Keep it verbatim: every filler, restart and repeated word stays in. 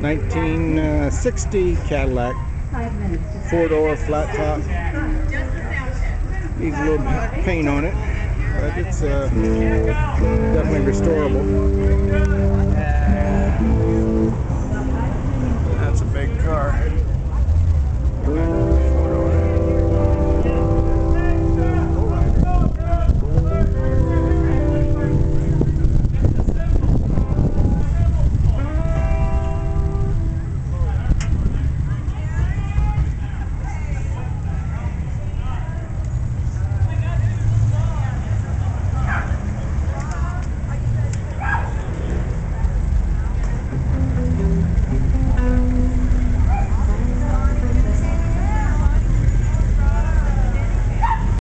nineteen sixty Cadillac, four-door flat top. Needs a little paint on it, but it's uh, definitely restorable. That's a big car.